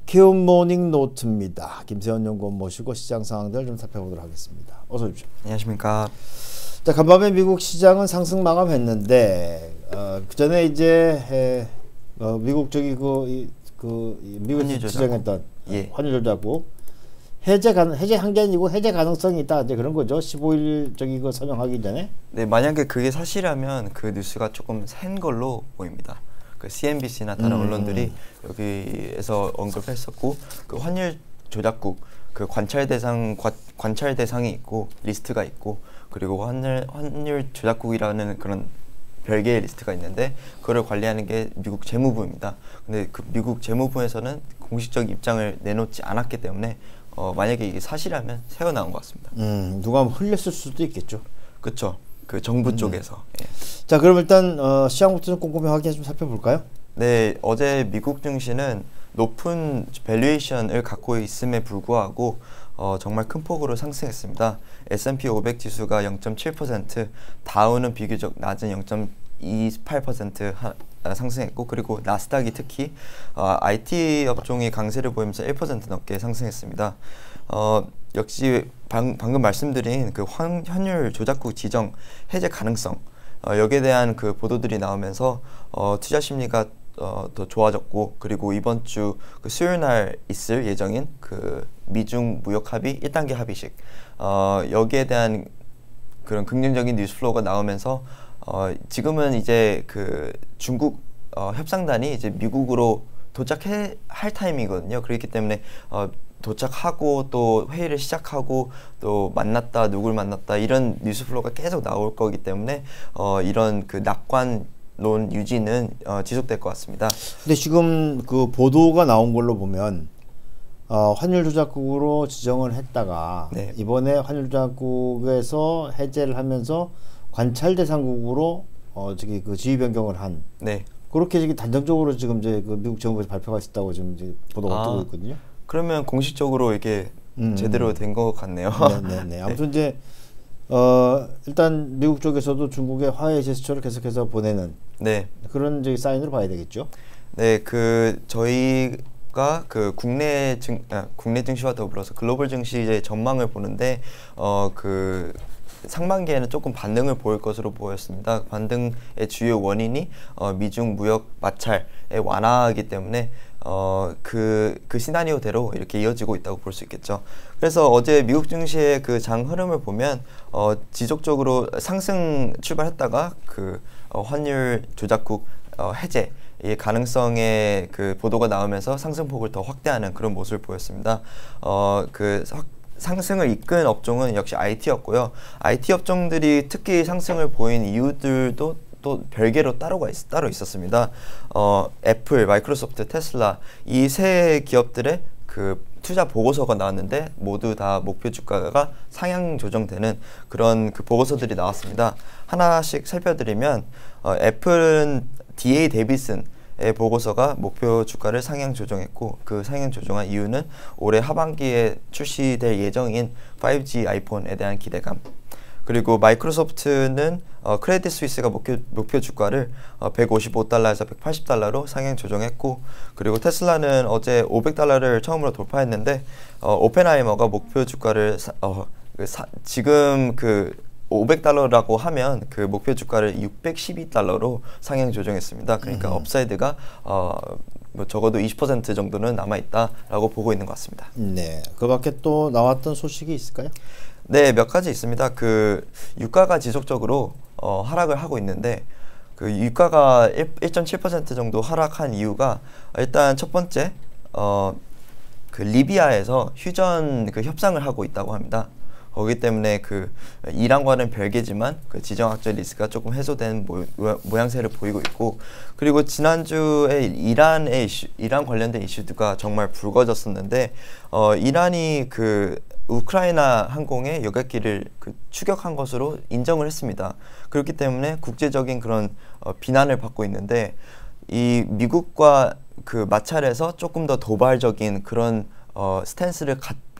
키움 모닝 노트입니다. 김세현 연구원 모시고 시장 상황들 좀 살펴보도록 하겠습니다. 어서 오십시오. 안녕하십니까. 자, 간밤에 미국 시장은 상승 마감했는데 그 전에 이제 미국 미국에서 지정했던 환율 조작국 해제 한게 아니고 해제 가능성이 있다 이제 그런 거죠. 15일 그 서명하기 전에. 네, 만약에 그게 사실이라면 그 뉴스가 조금 센 걸로 보입니다. 그 CNBC나 다른 언론들이 여기에서 언급했었고, 그 환율 조작국 그 관찰 대상이 있고 리스트가 있고, 그리고 환율 조작국이라는 그런 별개의 리스트가 있는데 그거를 관리하는 게 미국 재무부입니다. 근데 그 미국 재무부에서는 공식적 입장을 내놓지 않았기 때문에 만약에 이게 사실이라면 새어 나온 것 같습니다. 누가 흘렸을 수도 있겠죠. 그렇죠. 그 정부 쪽에서. 예. 자, 그럼 일단 시장부터 좀 꼼꼼히 확인해 좀 살펴볼까요? 네, 어제 미국 증시는 높은 밸류에이션을 갖고 있음에 불구하고 정말 큰 폭으로 상승했습니다. S&P 500 지수가 0.7%, 다우는 비교적 낮은 0.28% 상승했고, 그리고 나스닥이 특히 IT 업종이 강세를 보이면서 1% 넘게 상승했습니다. 역시 방금 말씀드린 그 환율 조작국 지정 해제 가능성, 여기에 대한 그 보도들이 나오면서 투자 심리가 더 좋아졌고, 그리고 이번 주 그 수요일 날 있을 예정인 그 미중 무역 합의 1단계 합의식, 여기에 대한 그런 긍정적인 뉴스 플로우가 나오면서 지금은 이제 그 중국 협상단이 이제 미국으로 할 타임이거든요. 그렇기 때문에 도착하고 또 회의를 시작하고 또 누굴 만났다 이런 뉴스 플로우가 계속 나올 거기 때문에 이런 그 낙관론 유지는 지속될 것 같습니다. 근데 지금 그 보도가 나온 걸로 보면 환율 조작국으로 지정을 했다가 네. 이번에 환율 조작국에서 해제를 하면서 관찰 대상국으로 그 지위 변경을 한. 네. 그렇게 지금 단정적으로 지금 이제 그 미국 정부에서 발표가 있었다고 지금 이제 보도가 뜨고 있거든요. 그러면 공식적으로 이게 제대로 된 것 같네요. 네네네. 아무튼 이제 일단 미국 쪽에서도 중국의 화해 제스처를 계속해서 보내는 그런 이제 사인으로 봐야 되겠죠. 네, 그 저희가 그 국내 증시와 더불어서 글로벌 증시의 전망을 보는데 그 상반기에는 조금 반등을 보일 것으로 보였습니다. 반등의 주요 원인이 미중 무역 마찰의 완화이기 때문에 그 시나리오대로 이렇게 이어지고 있다고 볼 수 있겠죠. 그래서 어제 미국 증시의 그 장 흐름을 보면 지속적으로 상승 출발했다가 그 환율 조작국 해제 이 가능성의 그 보도가 나오면서 상승폭을 더 확대하는 그런 모습을 보였습니다. 상승을 이끈 업종은 역시 IT였고요. IT 업종들이 특히 상승을 보인 이유들도 또 별개로 따로 있었습니다. 애플, 마이크로소프트, 테슬라 이 세 기업들의 그 투자 보고서가 나왔는데 모두 다 목표 주가가 상향 조정되는 그런 그 보고서들이 나왔습니다. 하나씩 살펴드리면 애플은 DA 데비슨의 보고서가 목표 주가를 상향 조정했고, 그 상향 조정한 이유는 올해 하반기에 출시될 예정인 5G 아이폰에 대한 기대감. 그리고 마이크로소프트는 크레딧 스위스가 목표 주가를 155달러에서 180달러로 상향 조정했고, 그리고 테슬라는 어제 500달러를 처음으로 돌파했는데 오펜하이머가 목표 주가를 지금 그 500달러라고 하면 그 목표 주가를 612달러로 상향 조정했습니다. 그러니까 업사이드가 뭐 적어도 20% 정도는 남아있다라고 보고 있는 것 같습니다. 네, 그 밖에 또 나왔던 소식이 있을까요? 네, 몇 가지 있습니다. 그 유가가 지속적으로 하락을 하고 있는데, 그 유가가 1.7% 정도 하락한 이유가 일단 첫 번째 그 리비아에서 휴전 그 협상을 하고 있다고 합니다. 거기 때문에 그 이란과는 별개지만 그 지정학적 리스크가 조금 해소된 모양새를 보이고 있고, 그리고 지난주에 이란 관련된 이슈가 정말 불거졌었는데 이란이 그 우크라이나 항공의 여객기를 그 추격한 것으로 인정을 했습니다. 그렇기 때문에 국제적인 그런 비난을 받고 있는데, 이 미국과 그 마찰에서 조금 더 도발적인 그런 스탠스를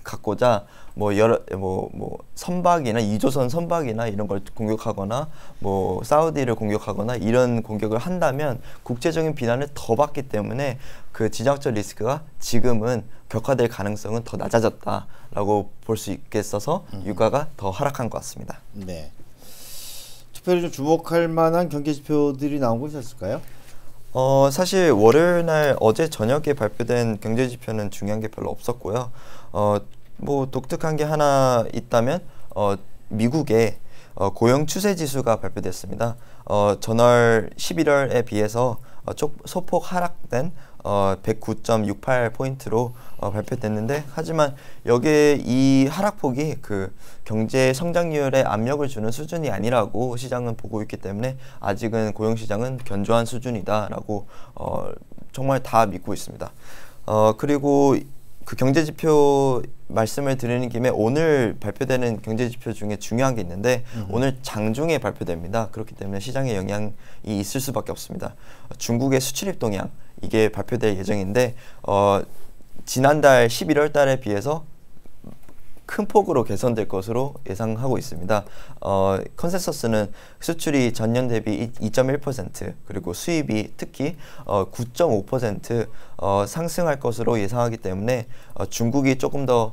갖고자 뭐 선박이나 2조선 선박이나 이런 걸 공격하거나 뭐 사우디를 공격하거나 이런 공격을 한다면 국제적인 비난을 더 받기 때문에 그 지정학적 리스크가 지금은 격화될 가능성은 더 낮아졌다라고 볼 수 있겠어서 유가가 더 하락한 것 같습니다. 네. 특별히 좀 주목할 만한 경제 지표들이 나온 거 있었을까요? 사실 월요일 날 어제 저녁에 발표된 경제 지표는 중요한 게 별로 없었고요. 뭐 독특한 게 하나 있다면 미국의 고용 추세 지수가 발표됐습니다. 전월 11월에 비해서 소폭 하락된 109.68포인트로 발표됐는데, 하지만 여기에 이 하락폭이 그 경제 성장률에 압력을 주는 수준이 아니라고 시장은 보고 있기 때문에 아직은 고용시장은 견조한 수준이다라고 정말 다 믿고 있습니다. 그리고 그 경제지표 말씀을 드리는 김에 오늘 발표되는 경제지표 중에 중요한 게 있는데 오늘 장중에 발표됩니다. 그렇기 때문에 시장에 영향이 있을 수밖에 없습니다. 중국의 수출입 동향, 이게 발표될 예정인데 지난달 11월 달에 비해서 큰 폭으로 개선될 것으로 예상하고 있습니다. 컨센서스는 수출이 전년 대비 2.1% 그리고 수입이 특히 9.5% 상승할 것으로 예상하기 때문에 중국이 조금 더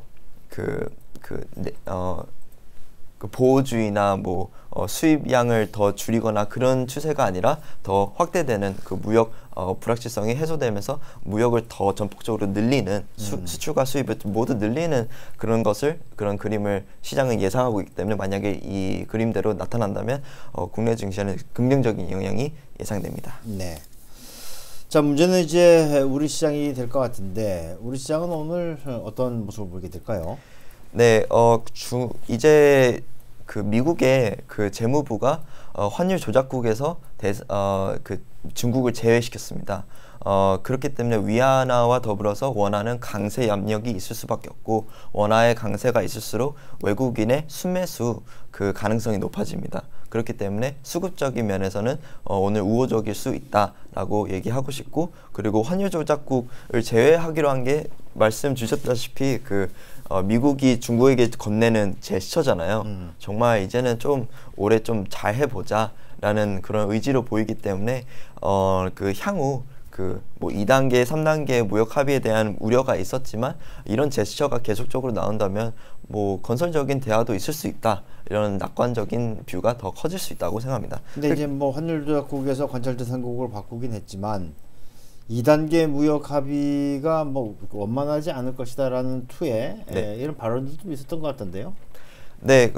보호주의나 뭐 수입량을 더 줄이거나 그런 추세가 아니라 더 확대되는 그 무역 불확실성이 해소되면서 무역을 더 전폭적으로 늘리는 수출과 수입을 모두 늘리는 그런 그림을 시장은 예상하고 있기 때문에 만약에 이 그림대로 나타난다면 국내 증시에는 긍정적인 영향이 예상됩니다. 네. 자, 문제는 이제 우리 시장이 될 것 같은데 우리 시장은 오늘 어떤 모습을 보이게 될까요? 네, 이제 그 미국의 그 재무부가 환율 조작국에서 그 중국을 제외시켰습니다. 그렇기 때문에 위안화와 더불어서 원화는 강세 압력이 있을 수밖에 없고, 원화의 강세가 있을수록 외국인의 순매수 그 가능성이 높아집니다. 그렇기 때문에 수급적인 면에서는 오늘 우호적일 수 있다라고 얘기하고 싶고, 그리고 환율 조작국을 제외하기로 한 게 말씀 주셨다시피 미국이 중국에게 건네는 제스처잖아요. 정말 이제는 좀 올해 좀 잘 해보자라는 그런 의지로 보이기 때문에 향후 뭐 2단계, 3단계 무역 합의에 대한 우려가 있었지만 이런 제스처가 계속적으로 나온다면 뭐 건설적인 대화도 있을 수 있다, 이런 낙관적인 뷰가 더 커질 수 있다고 생각합니다. 근데 이제 뭐 환율 조작국에서 관찰 대상국을 바꾸긴 했지만 2단계 무역 합의가 뭐 원만하지 않을 것이다라는 투에 이런 발언들도 좀 있었던 것 같던데요. 네,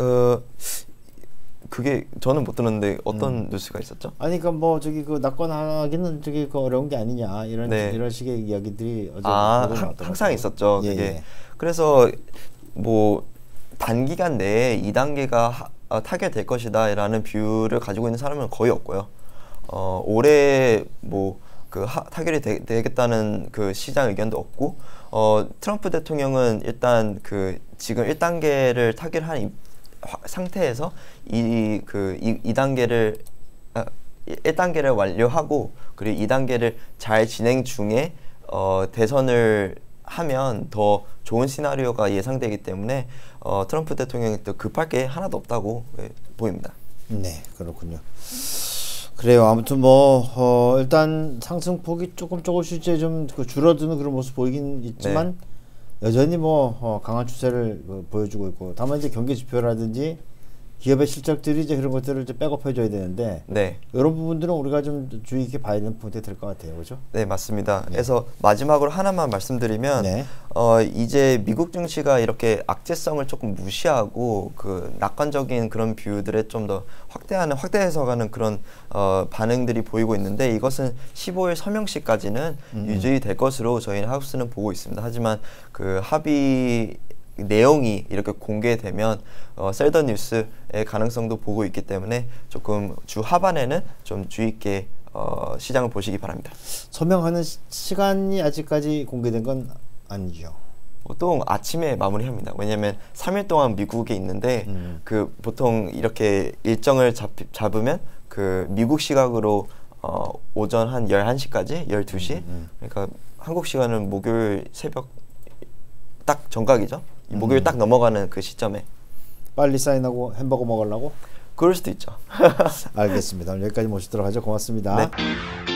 그게 저는 못 들었는데 어떤 뉴스가 있었죠? 아니 그러니까 뭐 낙관하기는 어려운 게 아니냐 이런 식의 이야기들이 어제 항상 있었죠. 예, 그게. 예. 그래서 뭐 단기간 내에 2단계가 타결될 것이다라는 뷰를 가지고 있는 사람은 거의 없고요. 올해 뭐 타결이 되겠다는 그 시장 의견도 없고, 트럼프 대통령은 일단 지금 1단계를 타결한 상태에서 1단계를 완료하고 그리고 2단계를 잘 진행 중에 대선을 하면 더 좋은 시나리오가 예상되기 때문에 트럼프 대통령이 또 급할 게 하나도 없다고 보입니다. 네, 그렇군요. 그래요. 아무튼 일단 상승폭이 조금씩 이제 좀 줄어드는 그런 모습 보이긴 있지만 여전히 강한 추세를 보여주고 있고, 다만 이제 경기 지표라든지 기업의 실적들이 이제 그런 것들을 이제 백업해줘야 되는데 이런 부분들은 우리가 좀 주의 깊게 봐야 되는 포인트가 될 것 같아요, 그렇죠? 네, 맞습니다. 그래서 마지막으로 하나만 말씀드리면 이제 미국 증시가 이렇게 악재성을 조금 무시하고 낙관적인 그런 뷰들에 좀 더 확대 해석하는 그런 반응들이 보이고 있는데, 이것은 15일 서명시까지는 유지될 것으로 저희는 하우스는 보고 있습니다. 하지만 합의 내용이 이렇게 공개되면 셀더 뉴스의 가능성도 보고 있기 때문에 조금 주 하반에는 좀 주의 있게 시장을 보시기 바랍니다. 서명하는 시간이 아직까지 공개된 건 아니죠? 보통 아침에 마무리합니다. 왜냐하면 3일 동안 미국에 있는데 보통 이렇게 일정을 잡으면 미국 시각으로 오전 한 11시까지 12시 그러니까 한국 시간은 목요일 새벽 딱 정각이죠. 목요일 딱 넘어가는 그 시점에 빨리 사인하고 햄버거 먹으려고? 그럴 수도 있죠. 알겠습니다. 오늘 여기까지 모시도록 하죠. 고맙습니다. 네.